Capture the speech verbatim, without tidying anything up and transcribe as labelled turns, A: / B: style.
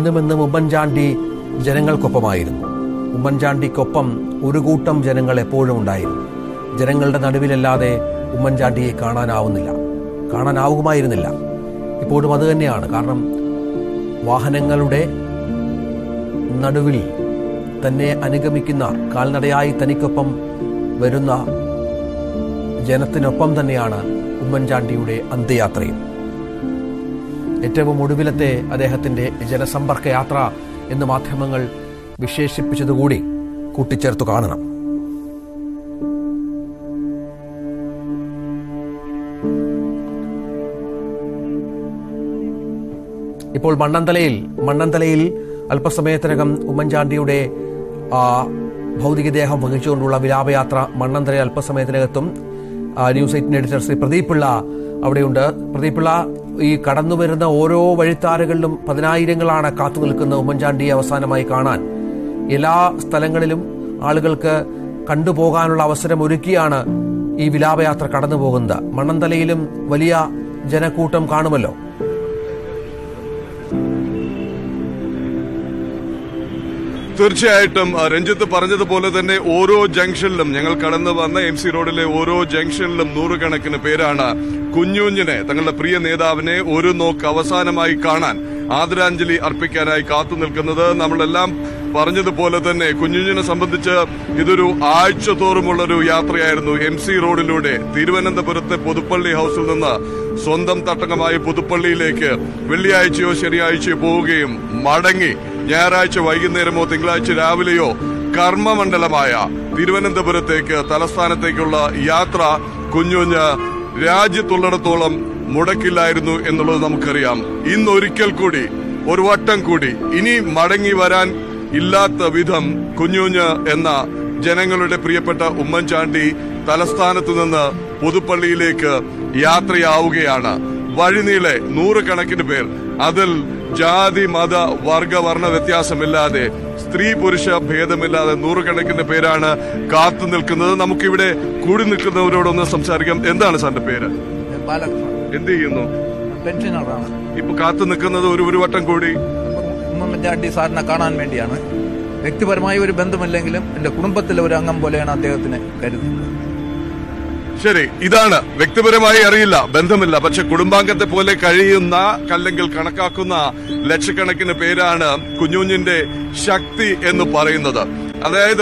A: എന്നും എന്നും ഉമ്മൻചാണ്ടി ജനങ്ങൾക്കൊപ്പമായിരുന്നു. ഉമ്മൻചാണ്ടിക്കൊപ്പം ഒരു കൂട്ടം ജനങ്ങൾ എപ്പോഴും ഉണ്ടായിരുന്നു. ജനങ്ങളുടെ നടുവിലല്ലാതെ ഉമ്മൻചാണ്ടിയെ കാണാനാവുന്നില്ല, കാണാനാവുമായിരുന്നില്ല. ഇപ്പോഴും അത് തന്നെയാണ്. കാരണം വാഹനങ്ങളുടെ നടുവിൽ തന്നെ അനുഗമിക്കുന്ന, കാൽനടയായി തനിക്കൊപ്പം വരുന്ന ജനത്തിനൊപ്പം തന്നെയാണ് ഉമ്മൻചാണ്ടിയുടെ അന്ത്യയാത്രയും. ഏറ്റവും ഒടുവിലത്തെ അദ്ദേഹത്തിന്റെ ജനസമ്പർക്ക യാത്ര എന്ന് മാധ്യമങ്ങൾ വിശേഷിപ്പിച്ചതുകൂടി കൂട്ടിച്ചേർത്തു കാണണം. ഇപ്പോൾ മണ്ണന്തലയിൽ മണ്ണന്തലയിൽ അല്പസമയത്തിനകം ഉമ്മൻചാണ്ടിയുടെ ഭൗതികദേഹം വഹിച്ചുകൊണ്ടുള്ള വിലാപയാത്ര മണ്ണന്തലയിൽ അല്പസമയത്തിനകത്തും News Eighteen editor Shri Pradeep Pillai അവിടെയുണ്ട്. പ്രദീപ് പിള്ള, ഈ കടന്നു വരുന്ന ഓരോ വഴിത്താരകളിലും പതിനായിരങ്ങളാണ് കാത്തു നിൽക്കുന്ന ഉമ്മൻചാണ്ടിയെ അവസാനമായി കാണാൻ. എല്ലാ സ്ഥലങ്ങളിലും ആളുകൾക്ക് കണ്ടുപോകാനുള്ള അവസരം ഒരുക്കിയാണ് ഈ വിലാപയാത്ര കടന്നു പോകുന്നത്. മണ്ണന്തലയിലും വലിയ ജനക്കൂട്ടം കാണുമല്ലോ.
B: തീർച്ചയായിട്ടും രഞ്ജിത്ത് പറഞ്ഞതുപോലെ തന്നെ ഓരോ ജംഗ്ഷനിലും, ഞങ്ങൾ കടന്നു വന്ന എം സി റോഡിലെ ഓരോ ജംഗ്ഷനിലും നൂറുകണക്കിന് പേരാണ് കുഞ്ഞുഞ്ഞിനെ, തങ്ങളുടെ പ്രിയ നേതാവിനെ ഒരു നോക്ക് അവസാനമായി കാണാൻ, ആദരാഞ്ജലി അർപ്പിക്കാനായി കാത്തു നിൽക്കുന്നത്. നമ്മളെല്ലാം പറഞ്ഞതുപോലെ തന്നെ കുഞ്ഞുഞ്ഞിനെ സംബന്ധിച്ച് ഇതൊരു ആഴ്ച തോറുമുള്ളൊരു യാത്രയായിരുന്നു. എം സി റോഡിലൂടെ തിരുവനന്തപുരത്തെ പുതുപ്പള്ളി ഹൌസിൽ നിന്ന് സ്വന്തം തട്ടകമായ പുതുപ്പള്ളിയിലേക്ക് വെള്ളിയാഴ്ചയോ ശനിയാഴ്ചയോ പോവുകയും മടങ്ങി ഞായറാഴ്ച വൈകുന്നേരമോ തിങ്കളാഴ്ച രാവിലെയോ കർമ്മമണ്ഡലമായ തിരുവനന്തപുരത്തേക്ക്, തലസ്ഥാനത്തേക്കുള്ള യാത്ര കുഞ്ഞുഞ്ഞ് രാജ്യത്തുള്ളിടത്തോളം മുടക്കില്ലായിരുന്നു എന്നുള്ളത് നമുക്കറിയാം. ഇന്നൊരിക്കൽ കൂടി, ഒരു വട്ടം കൂടി, ഇനി മടങ്ങി വരാൻ ഇല്ലാത്ത വിധം കുഞ്ഞുഞ്ഞ് എന്ന ജനങ്ങളുടെ പ്രിയപ്പെട്ട ഉമ്മൻചാണ്ടി തലസ്ഥാനത്ത് നിന്ന് പുതുപ്പള്ളിയിലേക്ക് യാത്രയാവുകയാണ്. വഴിനീളെ നൂറുകണക്കിന് പേർ, അതിൽ ജാതി മത വർഗ വർണ്ണ വ്യത്യാസമില്ലാതെ, സ്ത്രീ പുരുഷ ഭേദമില്ലാതെ നൂറുകണക്കിന് പേരാണ് കാത്തു നിൽക്കുന്നത്. നമുക്കിവിടെ കൂടി നിൽക്കുന്നവരോടൊന്ന് സംസാരിക്കാം. എന്താണ് സാറിന്റെ പേര്? എന്ത് ചെയ്യുന്നു?
C: പെൻഷനറാണ്.
B: ഇപ്പൊ കാത്തു നിൽക്കുന്നത് ഒരു ഒരു വട്ടം കൂടി
C: ഉമ്മൻചാണ്ടി സാറിനെ കാണാൻ വേണ്ടിയാണ്. വ്യക്തിപരമായ ഒരു ബന്ധമില്ലെങ്കിലും എന്റെ കുടുംബത്തിലെ ഒരു അംഗം പോലെയാണ് അദ്ദേഹത്തിനെ കരുതുന്നത്.
B: ശരി, ഇതാണ് വ്യക്തിപരമായി അറിയില്ല, ബന്ധമില്ല, പക്ഷെ കുടുംബാംഗത്തെ പോലെ കഴിയുന്ന, അല്ലെങ്കിൽ കണക്കാക്കുന്ന ലക്ഷക്കണക്കിന് പേരാണ് കുഞ്ഞുഞ്ഞിന്റെ ശക്തി എന്ന് പറയുന്നത്. അതായത്